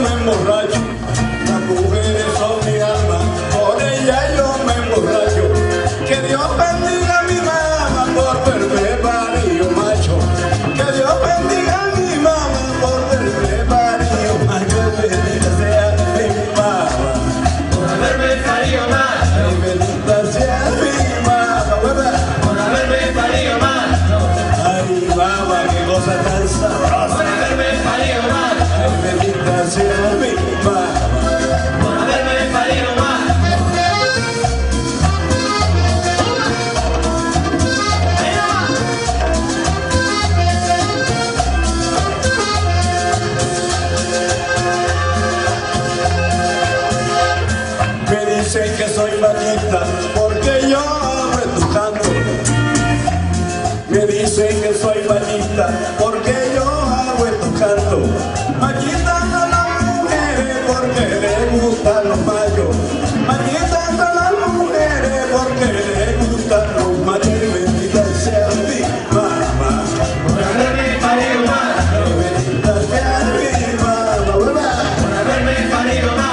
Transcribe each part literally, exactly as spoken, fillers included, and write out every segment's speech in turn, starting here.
me emborracho, las mujeres son mi alma, por ella yo me emborracho. Que Dios bendiga a mi mamá por verme parido macho. Que Dios bendiga a mi mamá por verme parido macho. Bendita sea mi mamá por haberme parido macho. Bendita sea mi mamá por haberme parido macho. Ay mamá, qué cosa tan sabrosa. Por haberme parido macho. Ay, bendita sea mi mamá por haberme parido macho. Me dicen que soy machista porque yo hablo educando. Me dicen que soy machista porque yo hago educando. Machistas son las mujeres porque les gustan los machos. Machistas son las mujeres porque les gustan los machos. Bendita sea mi mamá Por haberme parido macho. bendita sea mi mamá Por haberme parido macho.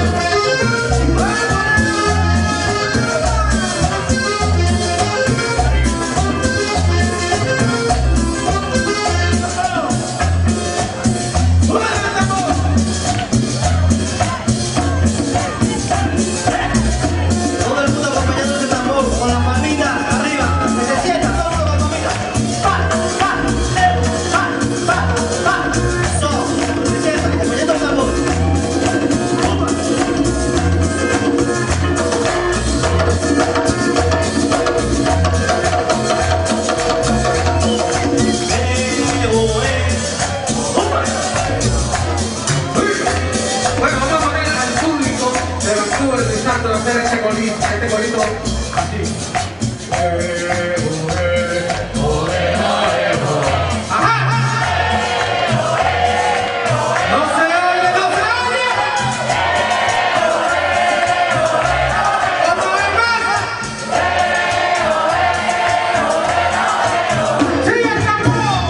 Todo el mundo acompañando ese tambor con las palmitas arriba. Que se sienta todo el mundo con las palmitas. Pa, pa, eh, pa, pa, pa. Eso. Se sienta acompañando el tambor. Bueno, vamos a poner al público de Vancouver de Santo a hacer este golito, este golito así. ¡Ajá! ¡No se oye, no se oye! ¡Otra vez más! ¡Sigue el tambor!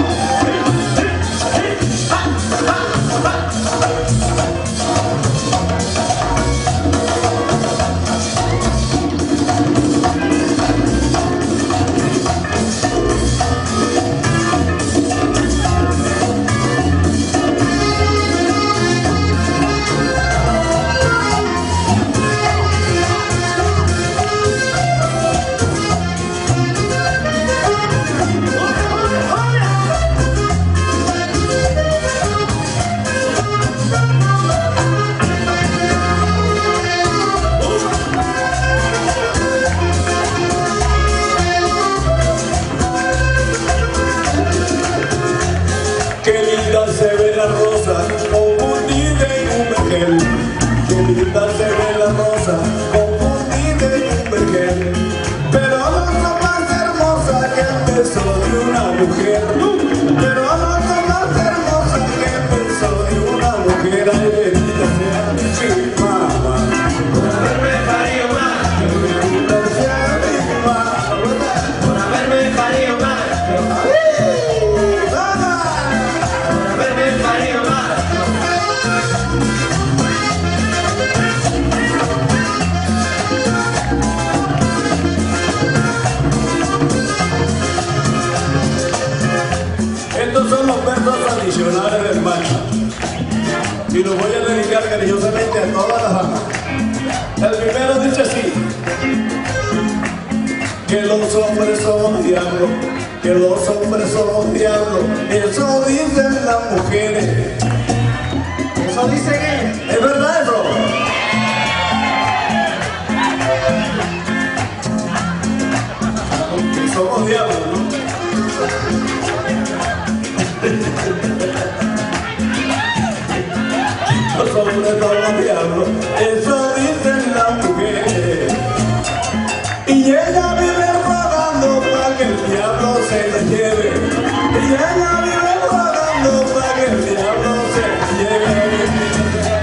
Qué linda se ve la rosa confundida en un vergel. Qué linda se ve la rosa confundida en un vergel. Pero no son más hermosa que el beso de una mujer. Pero no son más hermosa que el beso de una mujer. Ay, bendita sea mi mamá. Por haberme parido macho. Bendita sea mi mamá. Por haberme parido macho. ¡Mamá! Por haberme parido macho. Estos son los versos tradicionales del macho y los voy a dedicar cariñosamente a todas las damas. El primero dice así: que los hombres son diablos, que los hombres son diablos, eso dicen las mujeres. Eso dicen ellos. ¿Es verdad eso? Que somos diablos, ¿no? Los hombres son los diablos, eso dicen las mujeres. Y ella vive rogando para que el diablo se la lleve. Y ella vive rogando para que el diablo se la lleve.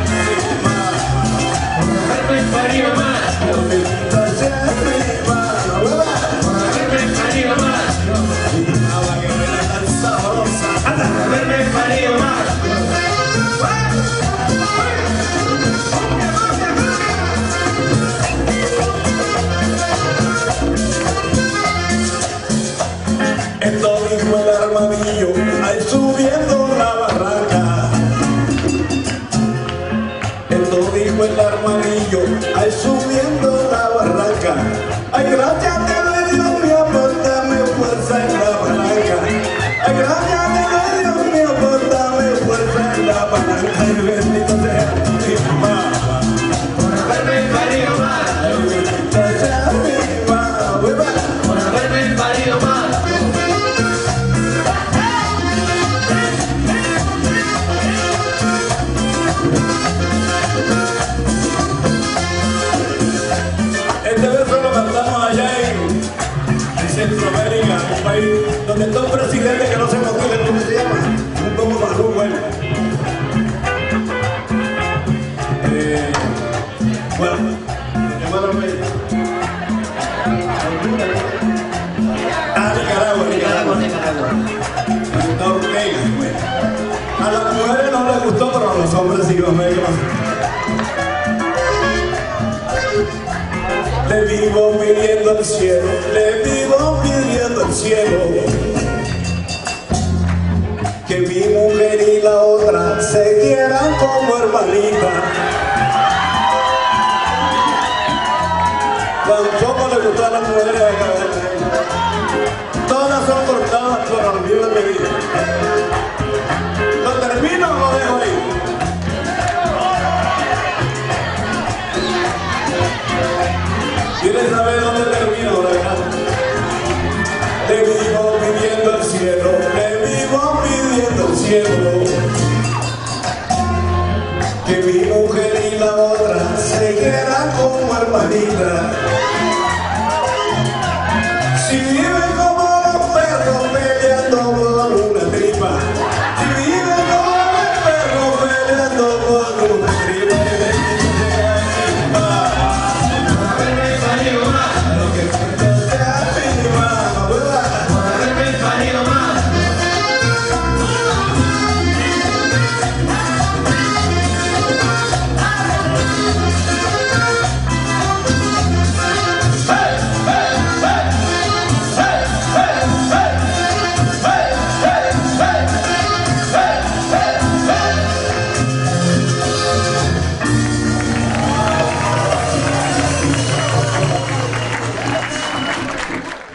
Esto dijo el armadillo, ay, subiendo la barranca. Ay, gracias te doy, Dios mío, por darme fuerza en la palanca. Ay, gracias te doy, Dios mío, por darme fuerza en la palanca. Ay, bendito sea mi mamá por haberme parido mal. Ay, bendito sea mi mamá por haberme parido mal. Este verso lo cantamos allá en Centroamérica, un país donde está un presidente que no se motive, ¿cómo se llama? Un poco más bueno. Eh, bueno, hermano México. Ah, Nicaragua, Nicaragua. Nicaragua. Está Ortega, pues. A las mujeres no les gustó, pero a los hombres sí, hombre. Le vivo pidiendo al cielo, le vivo pidiendo al cielo que mi mujer y la otra se quieran como hermanita. Tampoco le gustó a las mujeres de acá. Todas son cortadas por olvido de mi vida. ¿Lo termino o lo dejo ahí? ¿Quieres saber dónde termino, verdad? Le vivo pidiendo al cielo, le vivo pidiendo al cielo que mi mujer y la otra se quieran como hermanita.